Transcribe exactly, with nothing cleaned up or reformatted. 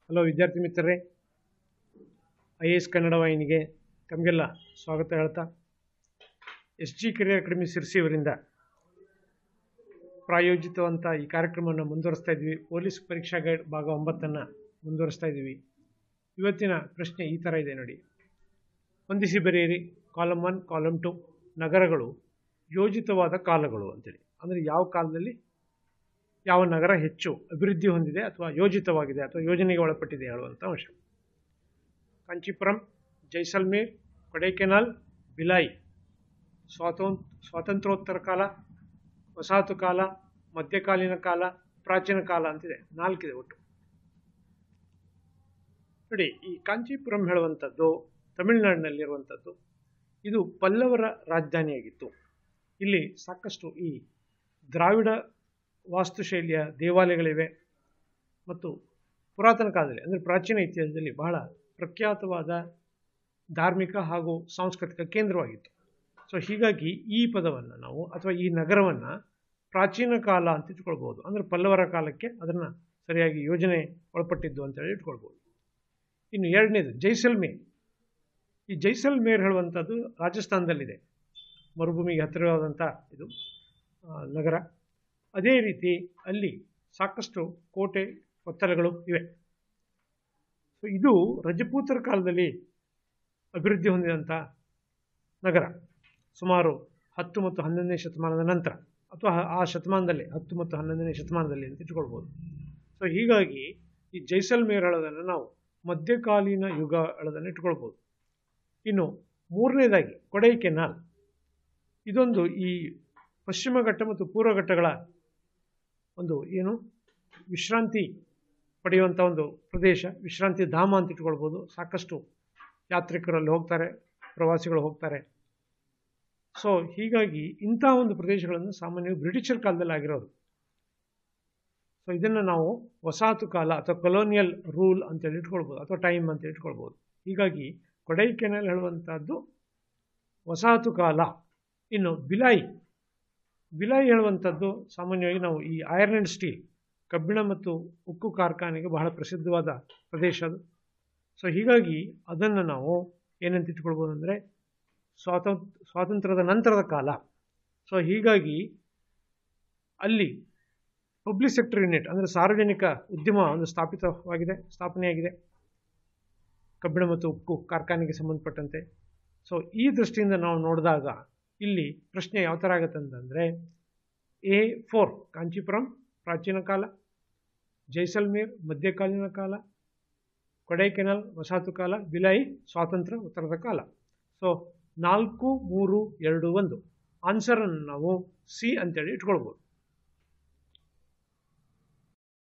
Hello ವಿದ್ಯಾರ್ಥಿ ಮಿತ್ರರೇ, I A S Kannada ವಾಹಿನಿಗೆ ತಮಗೆಲ್ಲ ಸ್ವಾಗತ ಹೇಳ್ತಾ, S G career academy Sirsi ಅವರಿಂದ ಪ್ರಾಯೋಜಿತವಂಥ ಈ ಕಾರ್ಯಕ್ರಮವನ್ನು ಮುಂದುವರಿಸ್ತಾ ಇದ್ವಿ. ಪೊಲೀಸ್ ಪರೀಕ್ಷಾ ಗೈಡ್ ಭಾಗ ಒಂಬತ್ತನ್ನು ಮುಂದುವರಿಸ್ತಾ ಇದ್ದೀವಿ. ಇವತ್ತಿನ ಪ್ರಶ್ನೆ ಈ ಥರ ಇದೆ ನೋಡಿ. ಹೊಂದಿಸಿ ಬರೆಯಿರಿ. ಕಾಲಮ್ ಒನ್, ಕಾಲಮ್ ಟು, ನಗರಗಳು ಯೋಜಿತವಾದ ಕಾಲಗಳು ಅಂತೇಳಿ. ಅಂದರೆ ಯಾವ ಕಾಲದಲ್ಲಿ ಯಾವ ನಗರ ಹೆಚ್ಚು ಅಭಿವೃದ್ಧಿ ಹೊಂದಿದೆ ಅಥವಾ ಯೋಜಿತವಾಗಿದೆ ಅಥವಾ ಯೋಜನೆಗೆ ಒಳಪಟ್ಟಿದೆ ಹೇಳುವಂಥ ಅಂಶ. ಕಾಂಚೀಪುರಂ, ಜೈಸಲ್ಮೇರ್, ಕೊಡೈಕೆನಾಲ್, ಭಿಲಾಯಿ. ಸ್ವಾತಂತ್ ಸ್ವಾತಂತ್ರ್ಯೋತ್ತರ ಕಾಲ, ವಸಾಹತು ಕಾಲ, ಮಧ್ಯಕಾಲೀನ ಕಾಲ, ಪ್ರಾಚೀನ ಕಾಲ ಅಂತಿದೆ. ನಾಲ್ಕಿದೆ ಒಟ್ಟು. ನೋಡಿ, ಈ ಕಾಂಚೀಪುರಂ ಹೇಳುವಂಥದ್ದು ತಮಿಳುನಾಡಿನಲ್ಲಿರುವಂಥದ್ದು. ಇದು ಪಲ್ಲವರ ರಾಜಧಾನಿಯಾಗಿತ್ತು. ಇಲ್ಲಿ ಸಾಕಷ್ಟು ಈ ದ್ರಾವಿಡ ವಾಸ್ತುಶೈಲಿಯ ದೇವಾಲಯಗಳಿವೆ ಮತ್ತು ಪುರಾತನ ಕಾಲದಲ್ಲಿ ಅಂದರೆ ಪ್ರಾಚೀನ ಇತಿಹಾಸದಲ್ಲಿ ಬಹಳ ಪ್ರಖ್ಯಾತವಾದ ಧಾರ್ಮಿಕ ಹಾಗೂ ಸಾಂಸ್ಕೃತಿಕ ಕೇಂದ್ರವಾಗಿತ್ತು. ಸೊ ಹೀಗಾಗಿ ಈ ಪದವನ್ನು ನಾವು ಅಥವಾ ಈ ನಗರವನ್ನು ಪ್ರಾಚೀನ ಕಾಲ ಅಂತ ಇಟ್ಕೊಳ್ಬೋದು. ಅಂದರೆ ಪಲ್ಲವರ ಕಾಲಕ್ಕೆ ಅದನ್ನು ಸರಿಯಾಗಿ ಯೋಜನೆ ಒಳಪಟ್ಟಿದ್ದು ಅಂತೇಳಿ ಇಟ್ಕೊಳ್ಬೋದು. ಇನ್ನು ಎರಡನೇದು ಜೈಸಲ್ಮೇರ್. ಈ ಜೈಸಲ್ಮೇರ್ ಹೇಳುವಂಥದ್ದು ರಾಜಸ್ಥಾನದಲ್ಲಿದೆ. ಮರುಭೂಮಿಗೆ ಹತ್ತಿರವಾದಂಥ ಇದು ನಗರ. ಅದೇ ರೀತಿ ಅಲ್ಲಿ ಸಾಕಷ್ಟು ಕೋಟೆ ಕೊತ್ತಲಗಳು ಇವೆ. ಸೊ ಇದು ರಜಪೂತರ ಕಾಲದಲ್ಲಿ ಅಭಿವೃದ್ಧಿ ಹೊಂದಿದಂಥ ನಗರ. ಸುಮಾರು ಹತ್ತು ಮತ್ತು ಹನ್ನೊಂದನೇ ಶತಮಾನದ ನಂತರ ಅಥವಾ ಆ ಶತಮಾನದಲ್ಲಿ ಹತ್ತು ಮತ್ತು ಹನ್ನೊಂದನೇ ಶತಮಾನದಲ್ಲಿ ಅಂತ ಇಟ್ಕೊಳ್ಬೋದು. ಸೊ ಹೀಗಾಗಿ ಈ ಜೈಸಲ್ಮೇರ್ ಹೇಳೋದನ್ನು ನಾವು ಮಧ್ಯಕಾಲೀನ ಯುಗ ಹೇಳೋದನ್ನು ಇಟ್ಕೊಳ್ಬೋದು. ಇನ್ನು ಮೂರನೇದಾಗಿ ಕೊಡೈಕೆನಾಲ್. ಇದೊಂದು ಈ ಪಶ್ಚಿಮ ಘಟ್ಟ ಮತ್ತು ಪೂರ್ವ ಘಟ್ಟಗಳ ಒಂದು ಏನು ವಿಶ್ರಾಂತಿ ಪಡೆಯುವಂಥ ಒಂದು ಪ್ರದೇಶ, ವಿಶ್ರಾಂತಿ ಧಾಮ ಅಂತ ಇಟ್ಕೊಳ್ಬೋದು. ಸಾಕಷ್ಟು ಯಾತ್ರಿಕರಲ್ಲಿ ಹೋಗ್ತಾರೆ, ಪ್ರವಾಸಿಗಳು ಹೋಗ್ತಾರೆ. ಸೊ ಹೀಗಾಗಿ ಇಂಥ ಒಂದು ಪ್ರದೇಶಗಳನ್ನು ಸಾಮಾನ್ಯವಾಗಿ ಬ್ರಿಟಿಷರ್ ಕಾಲದಲ್ಲಿ ಆಗಿರೋದು. ಸೊ ಇದನ್ನು ನಾವು ವಸಾಹತು ಕಾಲ ಅಥವಾ ಕೊಲೋನಿಯಲ್ ರೂಲ್ ಅಂತೇಳಿ ಇಟ್ಕೊಳ್ಬೋದು ಅಥವಾ ಟೈಮ್ ಅಂತ ಇಟ್ಕೊಳ್ಬೋದು. ಹೀಗಾಗಿ ಕೊಡೈಕೆನಾಲ್ ಹೇಳುವಂಥದ್ದು ವಸಾಹತು ಕಾಲ. ಇನ್ನು ಭಿಲಾಯಿ ಭಿಲಾಯಿ ಹೇಳುವಂಥದ್ದು ಸಾಮಾನ್ಯವಾಗಿ ನಾವು ಈ ಐರನ್ ಆ್ಯಂಡ್ ಸ್ಟೀಲ್, ಕಬ್ಬಿಣ ಮತ್ತು ಉಕ್ಕು ಕಾರ್ಖಾನೆಗೆ ಬಹಳ ಪ್ರಸಿದ್ಧವಾದ ಪ್ರದೇಶ ಅದು. ಸೊ ಹೀಗಾಗಿ ಅದನ್ನು ನಾವು ಏನಂತ ಇಟ್ಕೊಳ್ಬೋದು ಅಂದರೆ ಸ್ವಾತಂತ್ರ್ಯ ಸ್ವಾತಂತ್ರ್ಯದ ನಂತರದ ಕಾಲ. ಸೊ ಹೀಗಾಗಿ ಅಲ್ಲಿ ಪಬ್ಲಿಕ್ ಸೆಕ್ಟರ್ ಯೂನಿಟ್ ಅಂದರೆ ಸಾರ್ವಜನಿಕ ಉದ್ಯಮ ಒಂದು ಸ್ಥಾಪಿತವಾಗಿದೆ ಸ್ಥಾಪನೆಯಾಗಿದೆ ಕಬ್ಬಿಣ ಮತ್ತು ಉಕ್ಕು ಕಾರ್ಖಾನೆಗೆ ಸಂಬಂಧಪಟ್ಟಂತೆ. ಸೊ ಈ ದೃಷ್ಟಿಯಿಂದ ನಾವು ನೋಡಿದಾಗ ಇಲ್ಲಿ ಪ್ರಶ್ನೆ ಯಾವ ಥರ ಆಗುತ್ತೆ ಅಂತಂದರೆ, ಎ ಫೋರ್ ಕಾಂಚೀಪುರಂ ಪ್ರಾಚೀನ ಕಾಲ, ಜೈಸಲ್ಮೇರ್ ಮಧ್ಯಕಾಲೀನ ಕಾಲ, ಕೊಡೈಕೆನಾಲ್ ವಸಾಹತು ಕಾಲ, ಭಿಲಾಯಿ ಸ್ವಾತಂತ್ರ್ಯ ಉತ್ತರದ ಕಾಲ. ಸೊ ನಾಲ್ಕು ಮೂರು ಎರಡು ಒಂದು ಆನ್ಸರನ್ನು ನಾವು ಸಿ ಅಂತೇಳಿ ಇಟ್ಕೊಳ್ಬೋದು.